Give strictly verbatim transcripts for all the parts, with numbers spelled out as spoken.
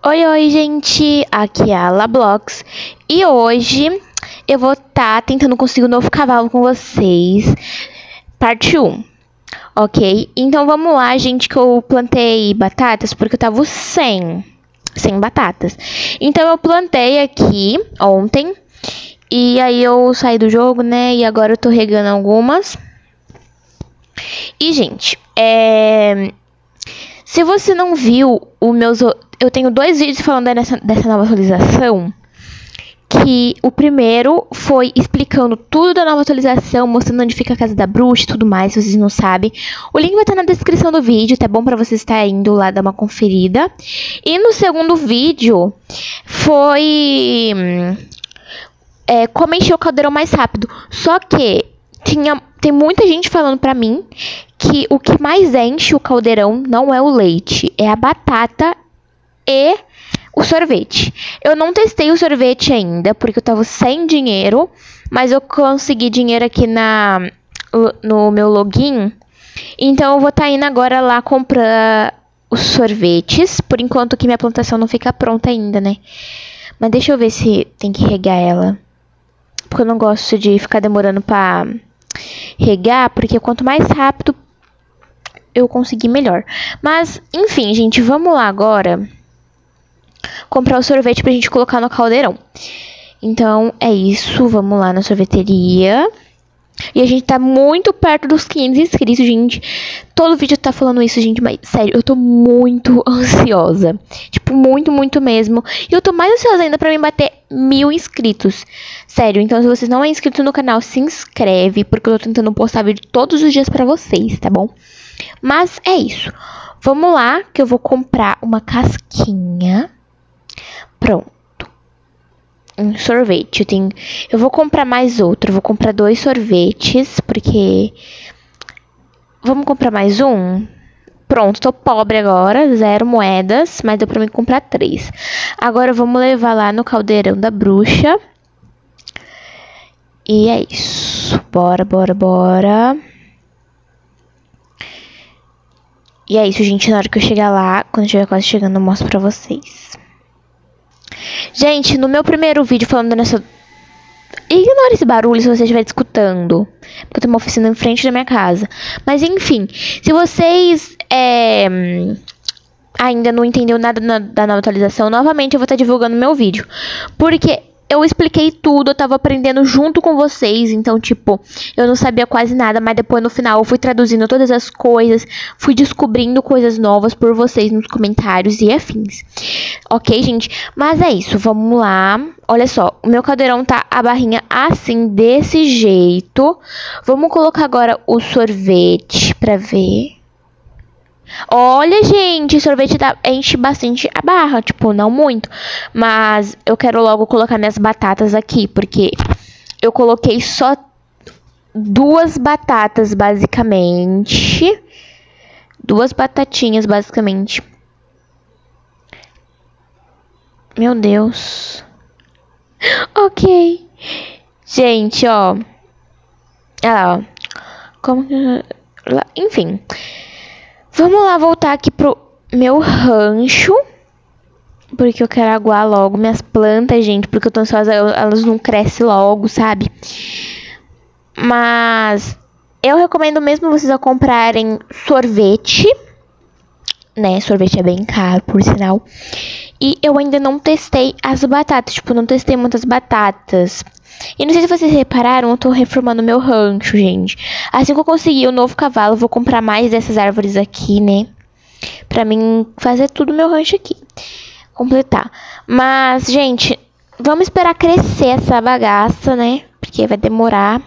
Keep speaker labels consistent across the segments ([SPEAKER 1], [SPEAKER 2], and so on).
[SPEAKER 1] Oi, oi, gente! Aqui é a Lablox e hoje eu vou estar tá tentando conseguir um novo cavalo com vocês, parte um, ok? Então vamos lá, gente, que eu plantei batatas porque eu tava sem, sem batatas. Então eu plantei aqui ontem e aí eu saí do jogo, né? E agora eu tô regando algumas. E, gente, é... se você não viu o meus... Eu tenho dois vídeos falando dessa, dessa nova atualização. Que o primeiro foi explicando tudo da nova atualização, mostrando onde fica a casa da bruxa e tudo mais, se vocês não sabem. O link vai estar na descrição do vídeo, tá bom? Pra você estar indo lá dar uma conferida. E no segundo vídeo foi... É, como encher o caldeirão mais rápido. Só que tinha, tem muita gente falando pra mim que o que mais enche o caldeirão não é o leite, é a batata e o sorvete. Eu não testei o sorvete ainda, porque eu tava sem dinheiro, mas eu consegui dinheiro aqui na, no meu login. Então eu vou estar tá indo agora lá comprar os sorvetes, por enquanto que minha plantação não fica pronta ainda, né? Mas deixa eu ver se tem que regar ela, porque eu não gosto de ficar demorando pra regar, porque quanto mais rápido eu conseguir, melhor. Mas, enfim, gente, vamos lá agora comprar o sorvete pra gente colocar no caldeirão. Então, é isso. Vamos lá na sorveteria. E a gente tá muito perto dos quinhentos inscritos, gente. Todo vídeo tá falando isso, gente. Mas, sério, eu tô muito ansiosa. Tipo, muito, muito mesmo. E eu tô mais ansiosa ainda pra me bater mil inscritos. Sério, então se vocês não é inscrito no canal, se inscreve. Porque eu tô tentando postar vídeo todos os dias pra vocês, tá bom? Mas é isso. Vamos lá, que eu vou comprar uma casquinha. Pronto. Um sorvete. Eu, tenho... eu vou comprar mais outro. Eu vou comprar dois sorvetes, porque... Vamos comprar mais um? Pronto, tô pobre agora. Zero moedas, mas deu pra mim comprar três. Agora vamos levar lá no caldeirão da bruxa. E é isso. Bora, bora, bora. E é isso, gente. Na hora que eu chegar lá, quando eu estiver quase chegando, eu mostro pra vocês. Gente, no meu primeiro vídeo falando nessa... Ignora esse barulho se você estiver escutando, porque eu tenho uma oficina em frente da minha casa. Mas enfim, se vocês é, ainda não entenderam nada na, da nova atualização, novamente eu vou estar divulgando meu vídeo. Porque eu expliquei tudo, eu tava aprendendo junto com vocês. Então, tipo, eu não sabia quase nada, mas depois no final eu fui traduzindo todas as coisas, fui descobrindo coisas novas por vocês nos comentários e afins. Ok, gente? Mas é isso, vamos lá. Olha só, o meu caldeirão tá a barrinha assim, desse jeito. Vamos colocar agora o sorvete pra ver. Olha, gente, sorvete dá, enche bastante a barra, tipo, não muito. Mas eu quero logo colocar minhas batatas aqui, porque eu coloquei só duas batatas, basicamente. Duas batatinhas, basicamente. Meu Deus. Ok. Gente, ó. Olha lá, ó. Como que... Enfim. Vamos lá voltar aqui pro meu rancho. Porque eu quero aguar logo minhas plantas, gente. Porque eu tô ansiosa, elas não crescem logo, sabe? Mas eu recomendo mesmo vocês a comprarem sorvete. Né, sorvete é bem caro, por sinal. E eu ainda não testei as batatas. Tipo, não testei muitas batatas. E não sei se vocês repararam, eu tô reformando meu rancho, gente. Assim que eu conseguir o novo cavalo, eu vou comprar mais dessas árvores aqui, né? Pra mim fazer tudo meu rancho aqui. Completar. Mas, gente, vamos esperar crescer essa bagaça, né? Porque vai demorar.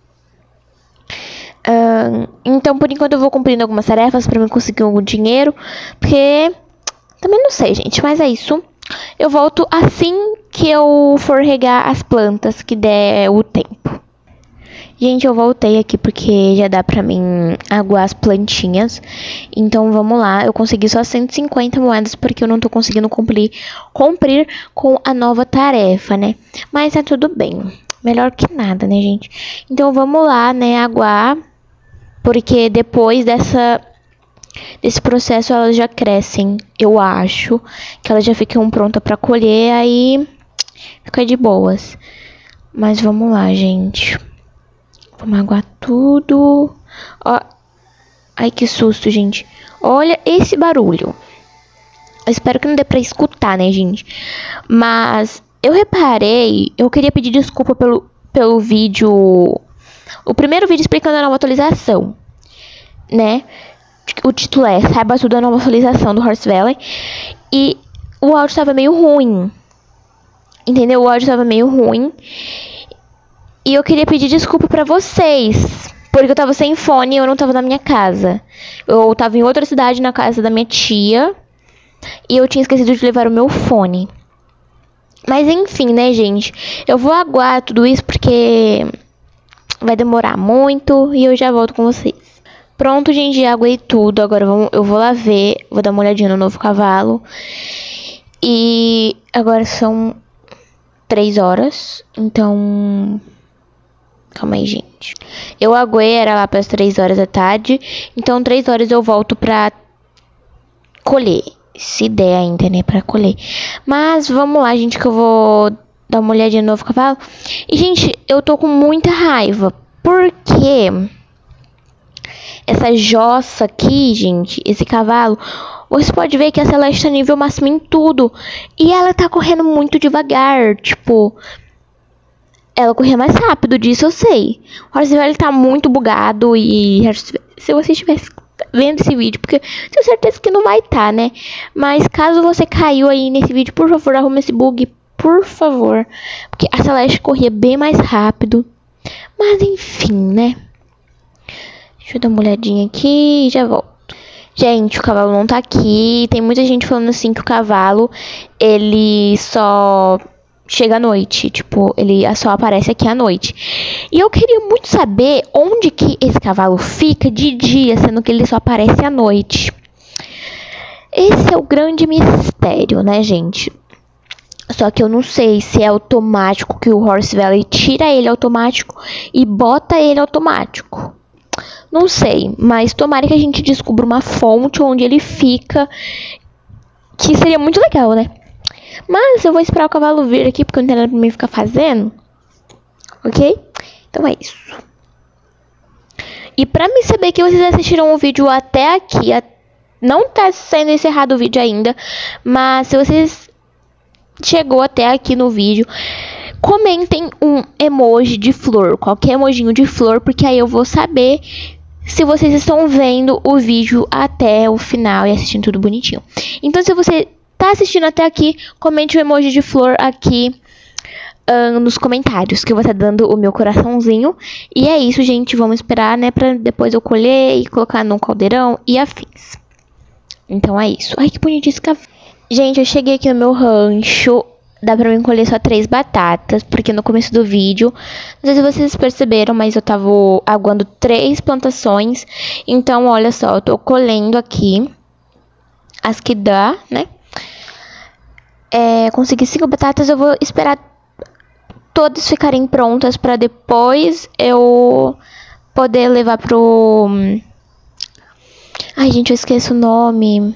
[SPEAKER 1] Uh, então, por enquanto, eu vou cumprindo algumas tarefas pra mim conseguir algum dinheiro. Porque... também não sei, gente, mas é isso. Eu volto assim que eu for regar as plantas, que der o tempo. Gente, eu voltei aqui porque já dá pra mim aguar as plantinhas. Então, vamos lá. Eu consegui só cento e cinquenta moedas porque eu não tô conseguindo cumprir, cumprir com a nova tarefa, né? Mas tá tudo bem. Melhor que nada, né, gente? Então, vamos lá, né, aguar. Porque depois dessa... desse processo elas já crescem, eu acho. Que elas já ficam prontas pra colher, aí fica de boas. Mas vamos lá, gente. Vamos aguar tudo. Ó. Ai, que susto, gente. Olha esse barulho. Eu espero que não dê pra escutar, né, gente? Mas eu reparei, eu queria pedir desculpa pelo, pelo vídeo, o primeiro vídeo explicando a nova atualização, né? O título é Saiba Tudo da Nova Atualização do Horse Valley. E o áudio tava meio ruim. Entendeu? O áudio tava meio ruim. E eu queria pedir desculpa pra vocês, porque eu tava sem fone e eu não tava na minha casa. Eu tava em outra cidade, na casa da minha tia. E eu tinha esquecido de levar o meu fone. Mas enfim, né, gente? Eu vou aguardar tudo isso porque vai demorar muito e eu já volto com vocês. Pronto, gente, já aguei tudo. Agora vamos, eu vou lá ver, vou dar uma olhadinha no novo cavalo. E agora são três horas, então... Calma aí, gente. Eu aguei, era lá para as três horas da tarde. Então, três horas eu volto pra colher. Se der ainda, né? Pra colher. Mas vamos lá, gente, que eu vou dar uma olhadinha no novo cavalo. E, gente, eu tô com muita raiva. Porque essa jossa aqui, gente, esse cavalo, você pode ver que a Celeste tá nível máximo em tudo. E ela tá correndo muito devagar. Tipo, ela corria mais rápido, disso eu sei. O Horse Valley tá muito bugado. E se você estivesse vendo esse vídeo, porque tenho certeza que não vai estar, né? Mas caso você caiu aí nesse vídeo, por favor, arrume esse bug, por favor. Porque a Celeste corria bem mais rápido. Mas enfim, né? Deixa eu dar uma olhadinha aqui e já volto. Gente, o cavalo não tá aqui. Tem muita gente falando assim que o cavalo, ele só chega à noite. Tipo, ele só aparece aqui à noite. E eu queria muito saber onde que esse cavalo fica de dia, sendo que ele só aparece à noite. Esse é o grande mistério, né, gente? Só que eu não sei se é automático, que o Horse Valley tira ele automático e bota ele automático. Não sei, mas tomara que a gente descubra uma fonte onde ele fica, que seria muito legal, né? Mas eu vou esperar o cavalo vir aqui, porque não tem nada pra mim ficar fazendo. Ok? Então é isso. E pra me saber que vocês assistiram o vídeo até aqui, não tá sendo encerrado o vídeo ainda, mas se vocês chegou até aqui no vídeo, comentem um emoji de flor, qualquer emojinho de flor, porque aí eu vou saber se vocês estão vendo o vídeo até o final e assistindo tudo bonitinho. Então, se você tá assistindo até aqui, comente o emoji de flor aqui uh, nos comentários, que eu vou estar dando o meu coraçãozinho. E é isso, gente. Vamos esperar, né, pra depois eu colher e colocar num caldeirão e afins. Então é isso. Ai, que bonitinho esse café. Gente, eu cheguei aqui no meu rancho. Dá pra mim colher só três batatas, porque no começo do vídeo, não sei se vocês perceberam, mas eu tava aguando três plantações. Então, olha só, eu tô colhendo aqui as que dá, né? É, consegui cinco batatas, eu vou esperar todas ficarem prontas pra depois eu poder levar pro... Ai, gente, eu esqueço o nome.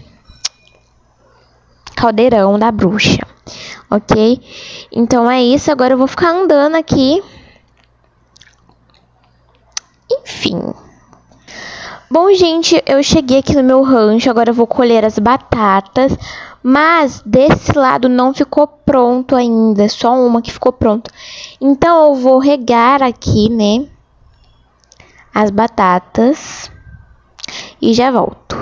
[SPEAKER 1] Caldeirão da bruxa. Ok? Então é isso. Agora eu vou ficar andando aqui. Enfim. Bom, gente, eu cheguei aqui no meu rancho. Agora eu vou colher as batatas. Mas desse lado não ficou pronto ainda. Só uma que ficou pronta. Então eu vou regar aqui, né? As batatas. E já volto.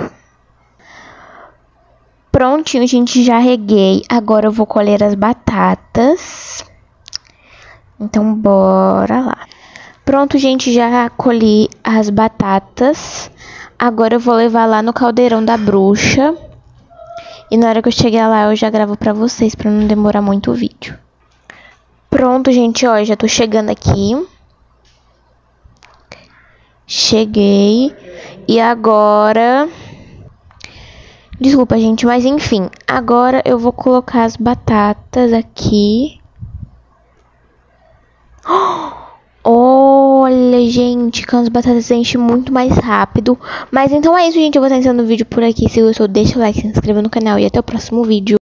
[SPEAKER 1] Prontinho, gente, já reguei. Agora eu vou colher as batatas. Então, bora lá. Pronto, gente, já colhi as batatas. Agora eu vou levar lá no caldeirão da bruxa. E na hora que eu chegar lá, eu já gravo pra vocês, pra não demorar muito o vídeo. Pronto, gente, ó, já tô chegando aqui. Cheguei. E agora... Desculpa, gente, mas enfim. Agora eu vou colocar as batatas aqui. Olha, gente, com as batatas enche muito mais rápido. Mas então é isso, gente. Eu vou estar encerrando o vídeo por aqui. Se gostou, deixa o like, se inscreva no canal e até o próximo vídeo.